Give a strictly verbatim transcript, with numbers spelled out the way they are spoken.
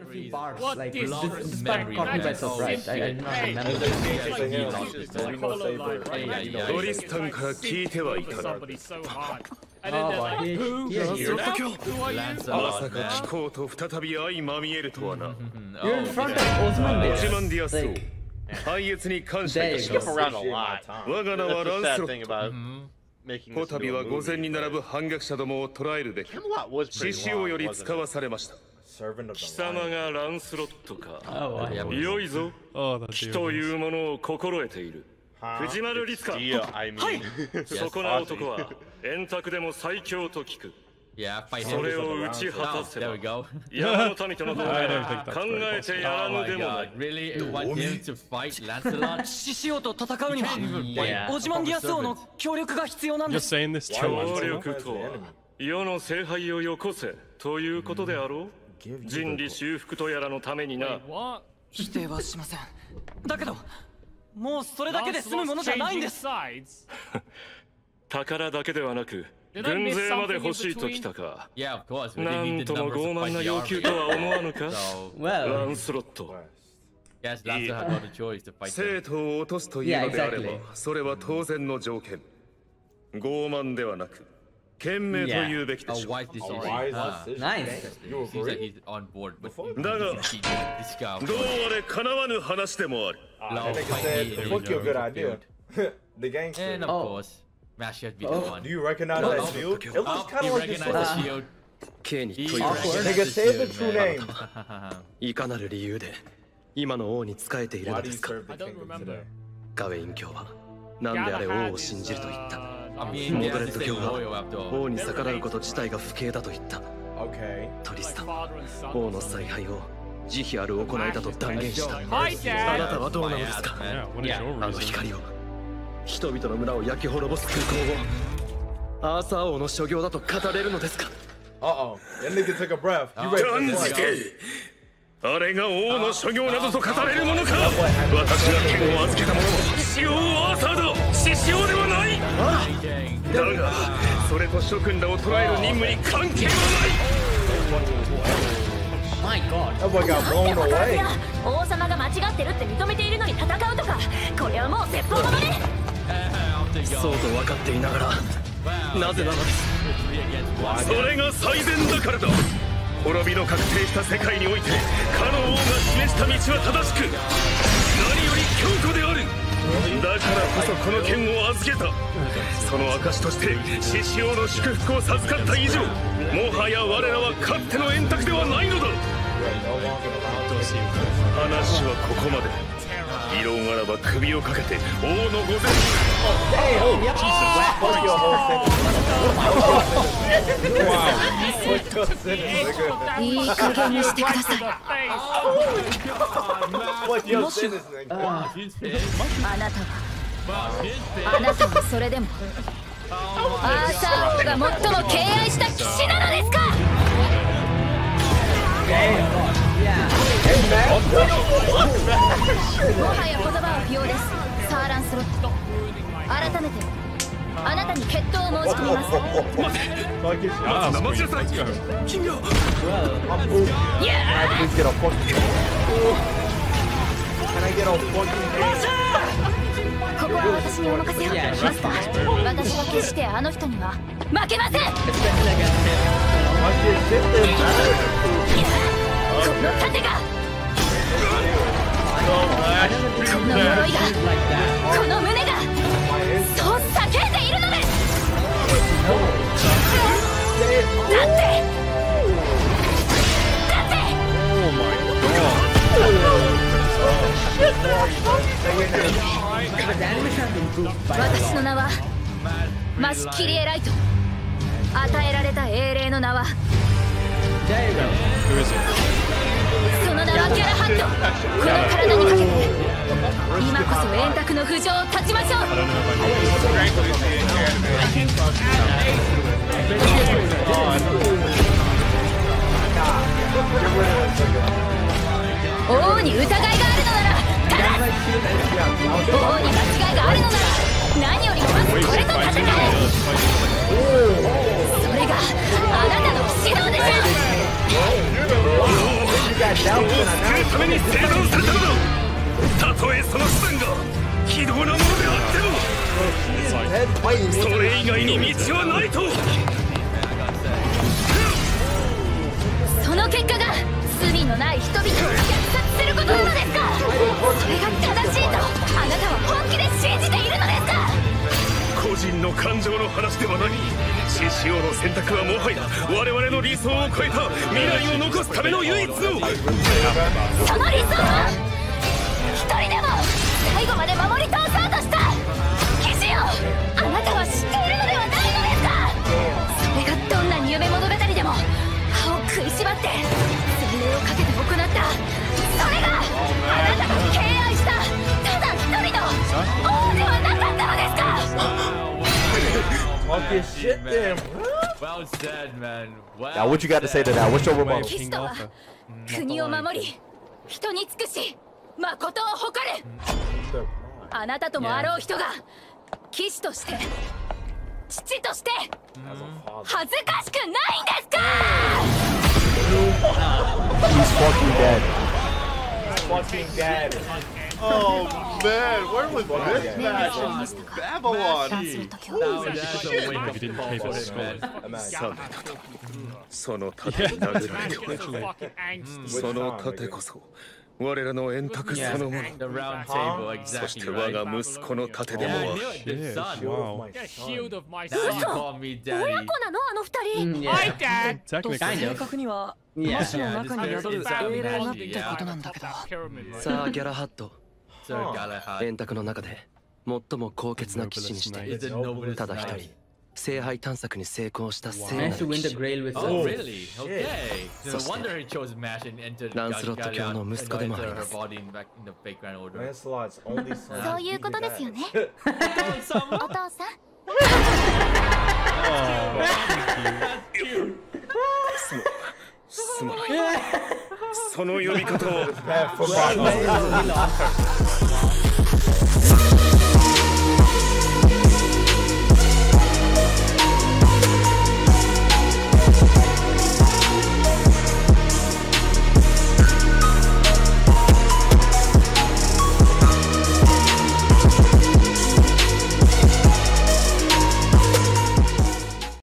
few bars. What Like is this, this this part memory? caught me by That's surprise. I, I did not Hey. remember. Like Hololive, right? Yeah, yeah. トリスタンから聞いてはいたな。Somebody so hard. And then Oh, they're like, he- who? he- he- You're now? Who are you? まさか気候と再び相まみえるとはな。 You're in front of Osman オジマンディ there. アスを Like, 配列に感謝いたし There ま you す。 go. around a lot. We're gonna That's the run sad through- thing about making こ this たび into は a 御前 movie. に並ぶ反逆者どもを捕らえるべく Camelot was 獅 pretty 子王 long, より wasn't 使 it? わされました。 Servant of 貴 the 様 lion. がランスロットか。 oh, wow. 良いぞ。 Oh, that 木 dude. というものを心得ている。 Huh? 藤丸律か。 Yeah, I mean. そこな男は円卓でも最強と聞く。 Yeah, fight そ him. れを打ち果 Oh, たせ there ば we go. 山の民との同盟 I で don't think that's 考 very えてやら Oh ぬ my でもない god, really? You want him to fight Lancelot? 獅子王と戦うには Yeah. オジマンディアス王の協力が必要なんで Just す。 saying this 協 too. 力とは世の聖杯をよこせということであろう。人理修復とやらのためにな。 What? 否定はしません。だけどもうそれだけで済むものじゃないんです。 sides? 宝だけではなく軍勢まで欲しいときたか。 Yeah, of course. We な need ん the とも numbers 傲 to 慢 fight な the 要求 army. とは思わぬか。 So, ラ Well, ンスロット。 yes, Lancelot had not a choice to fight 生 them. 徒を落とすというのであれば Yeah, exactly. それは当然の条件。傲慢ではなく賢明と言うべきで A しょう。 wise decision. wise Huh. decision. nice. You Seems like agree? he's on board with Da ga- this guy. どうあれ叶わぬ話でもある。 Ah, Low that nigga fight said, me, fuck there your we good go. idea. The gangster. And of Oh. course, Mash has been Oh. the one. Do you recognize Oh, that oh, shield? It looks Oh, kind he of like his recognized sword. the shield. K に He 問い recognized Nigga, the say the shield, true man. name. いかなる理由で今の王に仕えている Why の do で you すか。 serve the I don't kingdom remember. today? ガウェイン教は何であれ王を信じると言った。 I mean, モ they ド are レッ the ド same 教 loyal は after all. 王に逆らうこと自体が不敬だと言った。 Okay. トリスタン、 Father and son. 王の采配を慈悲ある行いだと断言した。 Hi, あ Dad. なたはどうなのですか。 Yeah, what is Yeah. your あの reason? 光を、人々の村を焼き滅ぼす空港をアーサー王の所業だと語れるのですか。 Uh oh. That nigga took a breath. You ready 断 for じ this? てあれが王の所業などと語れるものか。私が剣を預けた者は獅王アーサーだ。獅子王ではない。 Dang. だがそれと諸君らを捕らえる任務に関係は My God. That boy got blown away. 王様が間違ってるって認めているのに戦うとか、これはもう説法ものね。 I'll take そうと分かっていながら Wow. なぜなのです。 Three against one. ない。それが最善だからだ。滅びの確定した世界においてかの王が示した道は正しく何より強固である。だからこそこの剣を預けた。その証として獅子王の祝福を授かった以上、もはや我らはかつての円卓ではないのだ。話はここまで。異論あらば首をかけて王の御前。 Fuck your whole sentence. Wow. Fuck your sentence, nigga. いい加減にしてください。 Fuck your sentence, nigga. His face. あなたは His face. あなたはそれでもアーサー王が最も敬愛した騎士なのですか。もはや言葉は不要です。サーランスロット、改めてあなたに決闘を申し込みます。 Fuck his shit. ああ、 待ちなさい。 Let's go. Can I please get a fucking Can I get a fucking ここは私にお任せを。マスター、私は決してあの人には負けません。 Fuck your shit, then. この盾が、この鎧が、この胸が、そう叫んでいるのです。だって、だって。 Oh my god. 私の名はマシキリエライト。与えられた英霊の名は、 Who is it? その名はギャラハット。この体にかけて今こそ円卓の浮上を断ちましょう。王に疑いがあるのならただ、王に間違いがあるのなら何よりもまずこれと戦え。それがあなたの指導でしょう。 人を救うために製造されたのだ。たとえその手段が非道なものであっても、それ以外に道はないと。 その結果が罪のない人々を虐殺することなのですか。それが正しいとあなたは本気で信じているのですか。 個人の感情の話ではない。獅子王の選択はもはや我々の理想を超えた未来を残すための唯一の。その理想は一人でも最後まで守り通そうとした騎士をあなたは知っているのではないのですか。それがどんなに夢物語でも歯を食いしばって全霊をかけて行ったそれがあなたが敬愛したただ一人の王ではなかったのですか。 Talking shit to him. Well said, man. Well Now, what you got to say to that? What's your rebuttal? 騎士とは国を守り人に尽くし誠を誇るあなたともあろう人が騎士として父として恥ずかしくないんですか。 He's fucking dead. Fucking dead. Oh man, where was this match? Babylon. Holy shit. Man. その盾に殴られてはその盾こそ我らの円卓そのもの。 The round table, そし exactly て我 right. が息子の盾でも Yeah, あ I る。 knew it, the son. Wow. The shield of my son. son. You call me 親 daddy. 子なのあの二人。 Yeah. Dad. と Kind 正 of. 確には Yeah. 魔師の中に宿る英霊がってことなんだけど。 さあギャラハット、 Sir Galahad 円卓の中で最も高潔な騎士にして is the noblest ただ一 knight. 人聖杯探索に成功した聖な Managed to る win 騎 the 士 Grail with Oh, Sir. really? Okay. No wonder he chose Mash and entered ランスロット教の息子でもあり her ます。 body in back in the fake grand order. Lancelot's only son. そういうことですよね。お父さん。 すまない。その呼び方を Bad for Bobby.